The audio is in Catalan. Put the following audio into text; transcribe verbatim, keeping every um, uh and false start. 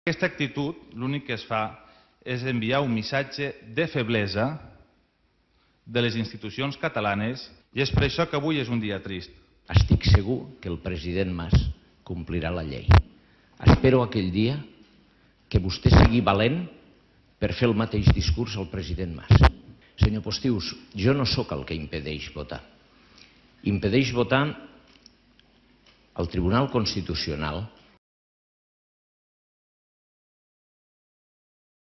Aquesta actitud l'únic que es fa és enviar un missatge de feblesa de les institucions catalanes i és per això que avui és un dia trist. Estic segur que el president Mas complirà la llei. Espero aquell dia que vostè sigui valent per fer el mateix discurs al president Mas. Senyor Postius, jo no sóc el que impedeix votar. Impedeix votar al Tribunal Constitucional